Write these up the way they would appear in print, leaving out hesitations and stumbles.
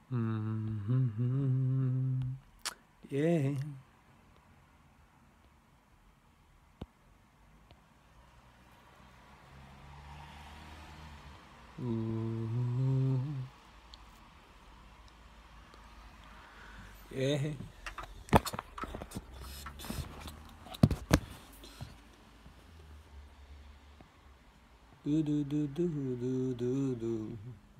Yeah. Yeah. Do do do do do do do.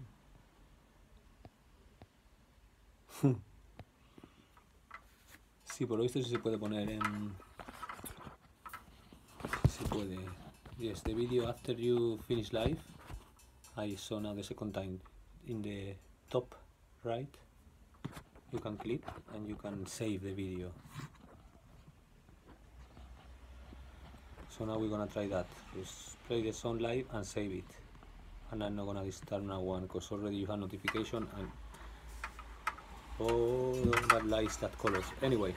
Sí, por lo visto sí se puede poner en... Se puede. Yes, the video after you finish live, I saw now the second time in the top right. You can click and you can save the video. So now we're gonna try that. Just play the song live and save it. And I'm not gonna disturb now one because already you have notification and all that lights, that colors. Anyway.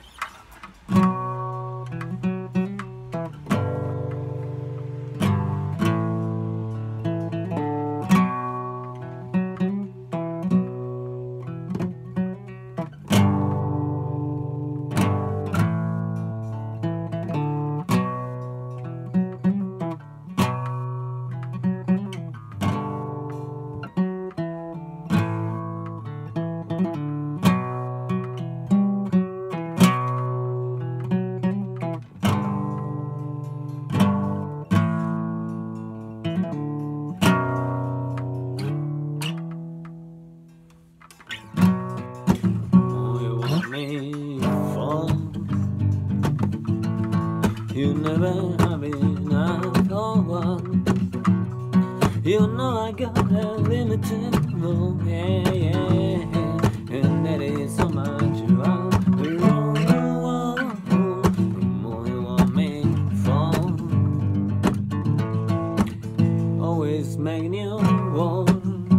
You never have enough of one. You know I got a limited love, yeah, yeah. And that is so much you are. The more you want me for. Always making you warm.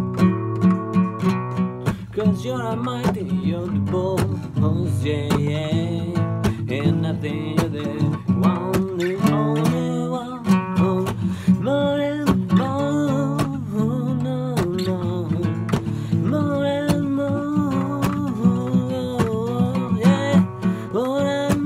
Cause you're a mighty, you're the boss, yeah, yeah. And nothing you did. Only one, more and more, no, no, more and more, yeah, more and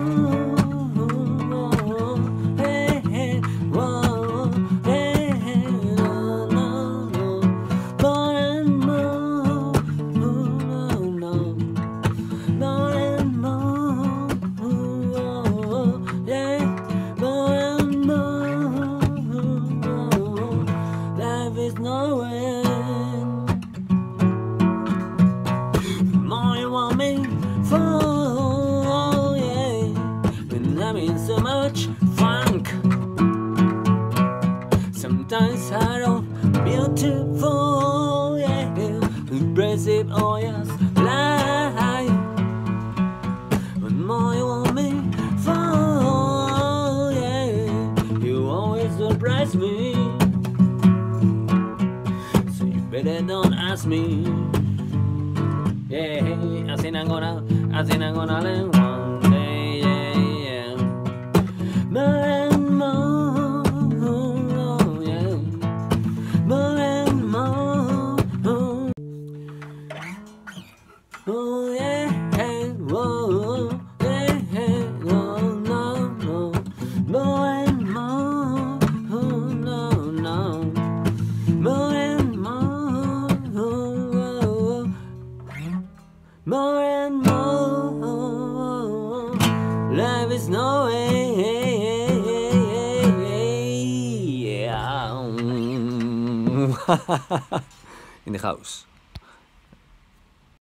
more, hey, hey, whoa, hey, hey, no, no, no, more and more, no, no, more and more. Yeah, more and more. Life is no end. More you want me for, yeah. And I'm in so much funk. Sometimes I don't beautiful, yeah. Impressive, oh yes, life. But more you want me for, yeah. You always surprise me. So you better don't ask me. Yeah, I think I'm gonna learn one day, yeah, yeah. More and more, yeah. More and more, oh yeah, hey, whoa, hey, hey, no, no, no, more and more, oh no, no, more and more, oh, more and more. Life is no way, yeah. In the house.